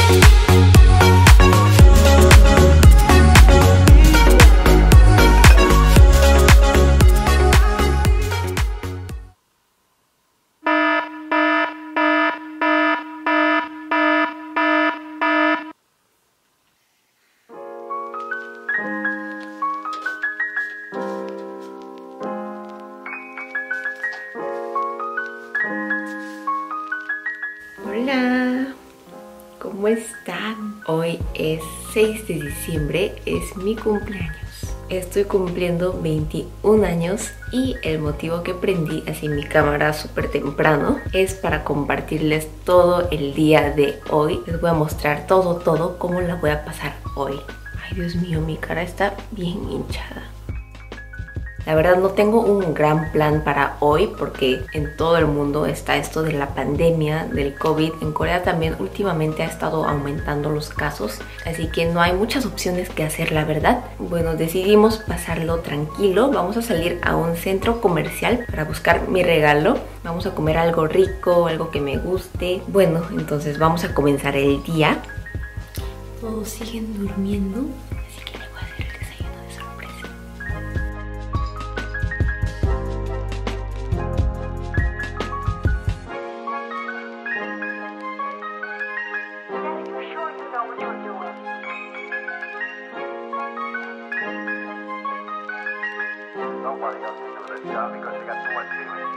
Hola, ¿cómo están? Hoy es 6 de diciembre, es mi cumpleaños. Estoy cumpliendo 21 años y el motivo que prendí así mi cámara súper temprano es para compartirles todo el día de hoy. Les voy a mostrar todo cómo la voy a pasar hoy. Ay, Dios mío, mi cara está bien hinchada. La verdad no tengo un gran plan para hoy porque en todo el mundo está esto de la pandemia del COVID. En Corea también últimamente ha estado aumentando los casos, así que no hay muchas opciones que hacer, la verdad. Bueno, decidimos pasarlo tranquilo. Vamos a salir a un centro comercial para buscar mi regalo. Vamos a comer algo rico, algo que me guste. Bueno, entonces vamos a comenzar el día. Todos siguen durmiendo. Nobody else can do this job because they got too much feeling.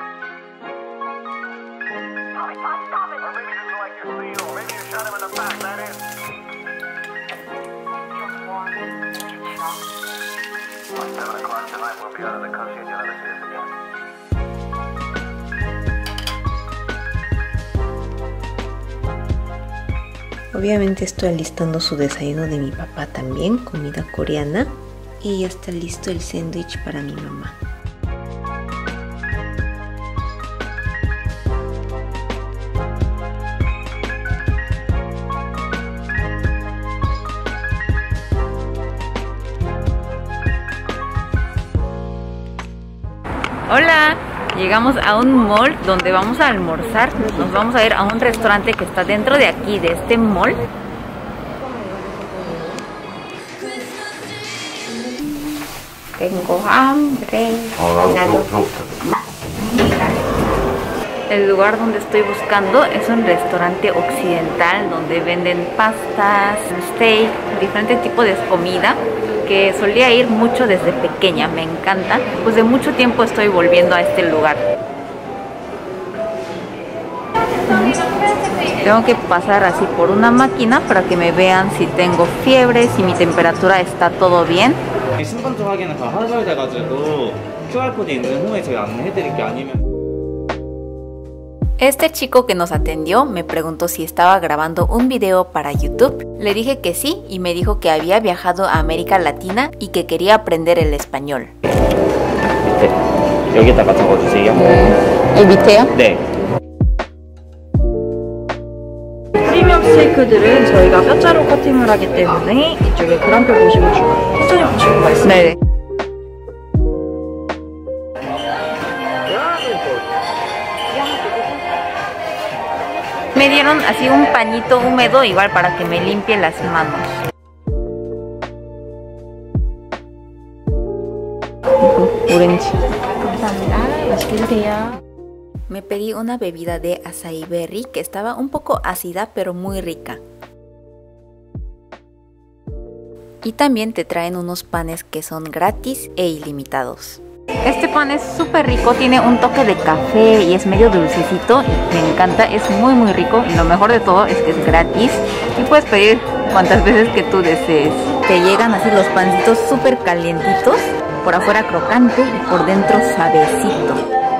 Stop it! Or maybe you didn't like your seal. Maybe you shot him in the back, that is. By 7 o'clock tonight, we'll be out of the country and you'll never see us again. Obviamente estoy alistando su desayuno de mi papá también, comida coreana. Y ya está listo el sándwich para mi mamá. Hola, llegamos a un mall donde vamos a almorzar. Nos vamos a ir a un restaurante que está dentro de aquí, de este mall. Tengo hambre. El lugar donde estoy buscando es un restaurante occidental donde venden pastas, steak, diferentes tipos de comida que solía ir mucho desde pequeña, me encanta. Pues de mucho tiempo estoy volviendo a este lugar. Tengo que pasar así por una máquina para que me vean si tengo fiebre, si mi temperatura está todo bien. 신분증 확인을 다 하셔야 돼가지고 QR코드 있는 후에 제가 안내해드릴게요. 아니면 Este chico que nos atendió me preguntó si estaba grabando un video para YouTube. Le dije que sí y me dijo que había viajado a América Latina y que quería aprender el español. 여기다가 적어주세요. ¿El 밑에요? 네. 프리미엄 스테이크들은 저희가 뼈자루 커팅을 하기 때문에 이쪽에 그람표 보시고 천천히 보시고 말씀해 네. Me dieron así un pañito húmedo igual para que me limpie las manos. 오렌지. 감사합니다. 맛있게 드세요. Me pedí una bebida de açaí berry que estaba un poco ácida pero muy rica. Y también te traen unos panes que son gratis e ilimitados. Este pan es súper rico, tiene un toque de café y es medio dulcecito. Me encanta, es muy rico y lo mejor de todo es que es gratis. Y puedes pedir cuantas veces que tú desees. Te llegan así los pancitos súper calientitos, por afuera crocante y por dentro suavecito.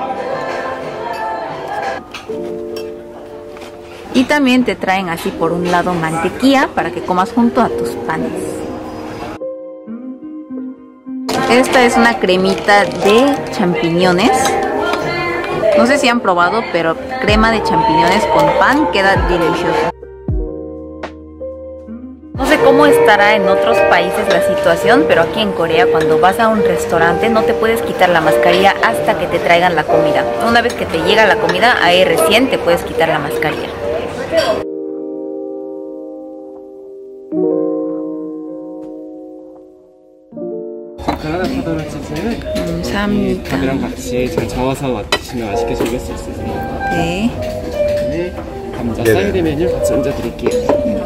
Y también te traen así por un lado mantequilla para que comas junto a tus panes. Esta es una cremita de champiñones. No sé si han probado, pero crema de champiñones con pan queda delicioso. No sé cómo estará en otros países la situación, pero aquí en Corea cuando vas a un restaurante no te puedes quitar la mascarilla hasta que te traigan la comida. Una vez que te llega la comida, ahí recién te puedes quitar la mascarilla. 사라다 파도라 치즈는 감사합니다. 밥이랑 같이 잘 저어서 드시면 맛있게 즐길 수 있으세요. 네. 네, 감자 사이드 메뉴 같이 얹어드릴게요.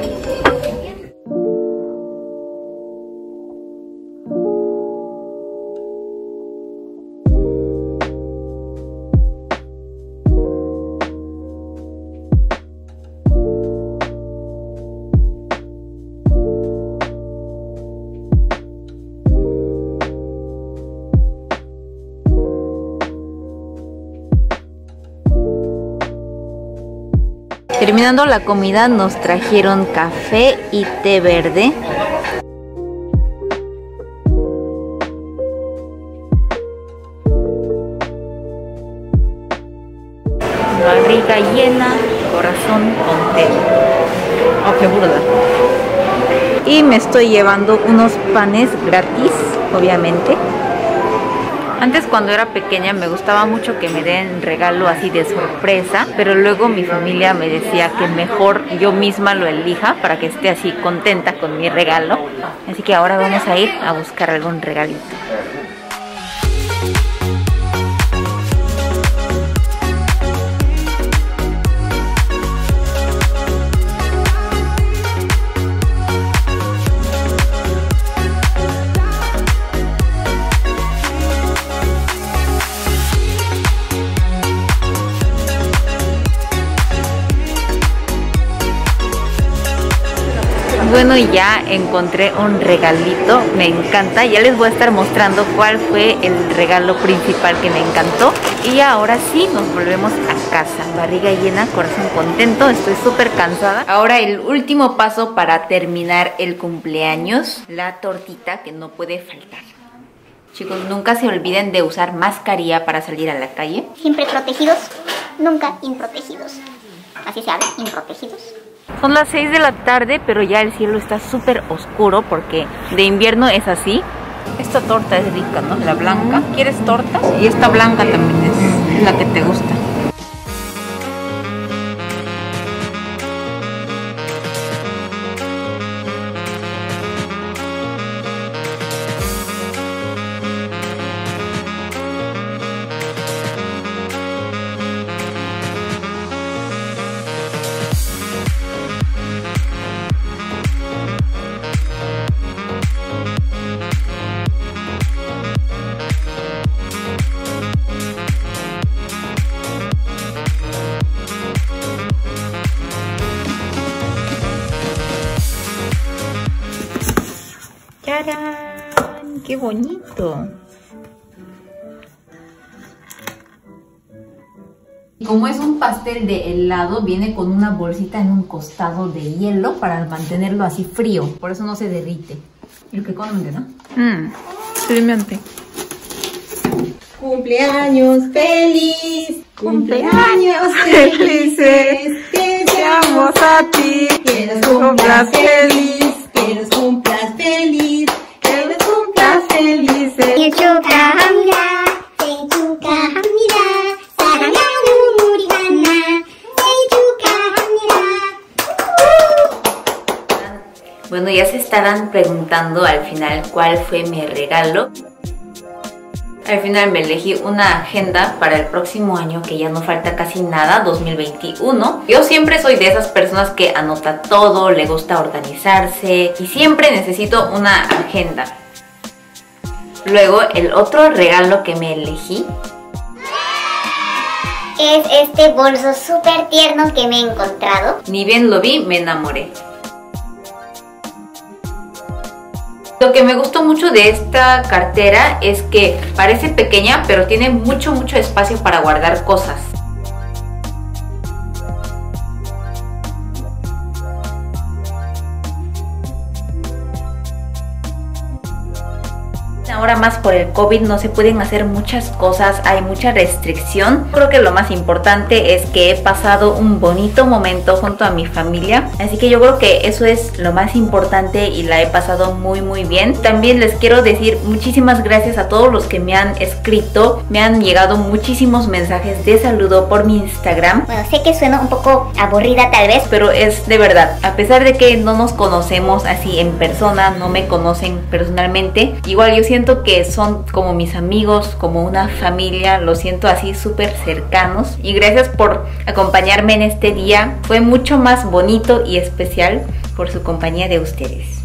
Terminando la comida nos trajeron café y té verde. Barriga llena, corazón contento. Oh, qué burda. Y me estoy llevando unos panes gratis, obviamente. Antes, cuando era pequeña, me gustaba mucho que me den regalo así de sorpresa, pero luego mi familia me decía que mejor yo misma lo elija para que esté así contenta con mi regalo. Así que ahora vamos a ir a buscar algún regalito. Bueno, ya encontré un regalito, me encanta. Ya les voy a estar mostrando cuál fue el regalo principal que me encantó. Y ahora sí, nos volvemos a casa. Barriga llena, corazón contento, estoy súper cansada. Ahora el último paso para terminar el cumpleaños, la tortita que no puede faltar. Chicos, nunca se olviden de usar mascarilla para salir a la calle. Siempre protegidos, nunca improtegidos. Así se habla, improtegidos. Son las 6 de la tarde, pero ya el cielo está súper oscuro porque de invierno es así. Esta torta es rica, ¿no? La blanca. ¿Quieres torta? Y esta blanca también es la que te gusta. ¡Tarán! ¡Qué bonito! Como es un pastel de helado, viene con una bolsita en un costado de hielo para mantenerlo así frío. Por eso no se derrite. 이렇게 꺼내면 되나? 들면돼. Cumpleaños feliz, cumpleaños felices, que Deseamos a ti que los cumplas feliz, que los cumplas feliz, que los cumplas felices. 생일 축하합니다. 생일 축하합니다. 사랑하는 우리 하나. 생일 축하합니다. Bueno, ya se estarán preguntando al final cuál fue mi regalo. Al final me elegí una agenda para el próximo año, que ya no falta casi nada, 2021. Yo siempre soy de esas personas que anota todo, le gusta organizarse y siempre necesito una agenda. Luego, el otro regalo que me elegí Es este bolso súper tierno que me he encontrado. Ni bien lo vi, me enamoré. Lo que me gustó mucho de esta cartera es que parece pequeña, pero tiene mucho espacio para guardar cosas. Ahora más por el COVID no se pueden hacer muchas cosas, hay mucha restricción. Creo que lo más importante es que he pasado un bonito momento junto a mi familia, así que yo creo que eso es lo más importante y la he pasado muy bien. También les quiero decir muchísimas gracias a todos los que me han escrito, me han llegado muchísimos mensajes de saludo por mi Instagram. Bueno, sé que suena un poco aburrida tal vez, Pero es de verdad, a pesar de que no nos conocemos así en persona, no me conocen personalmente, igual yo siento siento que son como mis amigos, como una familia, los siento así súper cercanos. Y gracias por acompañarme en este día, fue mucho más bonito y especial por su compañía de ustedes.